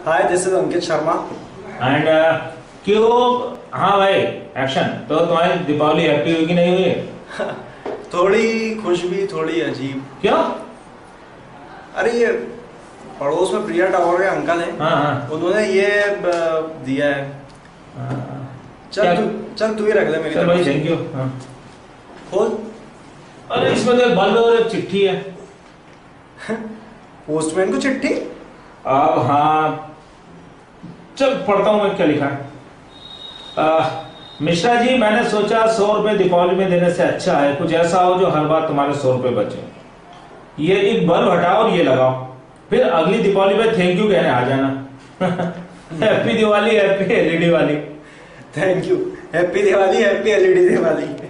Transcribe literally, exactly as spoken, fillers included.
Hi, this is Ankit Sharma. And क्यों, हाँ भाई एक्शन। तो तुम्हारी दीपावली हैप्पी हुई कि नहीं हुई? थोड़ी खुश भी, थोड़ी अजीब। क्यों? अरे ये पड़ोस में प्रिया टावर के अंकल हैं। हाँ हाँ। उन्होंने ये ब- दिया है। चल तू चल तू ही रख ले मेरी चल तरफ भाई, से। Thank you. हाँ। खोल। अरे इसमें तो एक बल्ब और एक चिट्ठी है। पोस्टमैन को चिट्ठी? अब हाँ, चल पढ़ता हूँ मैं क्या लिखा है। आ, मिश्रा जी, मैंने सोचा सौ रुपए दीपावली में देने से अच्छा है कुछ ऐसा हो जो हर बार तुम्हारे सौ रुपए बचे। ये एक बल्ब हटाओ और ये लगाओ, फिर अगली दीपावली पे थैंक यू कहने आ जाना। हैप्पी दिवाली, हैप्पी एलईडी वाली। Thank you. Happy Diwali, happy LED Diwali.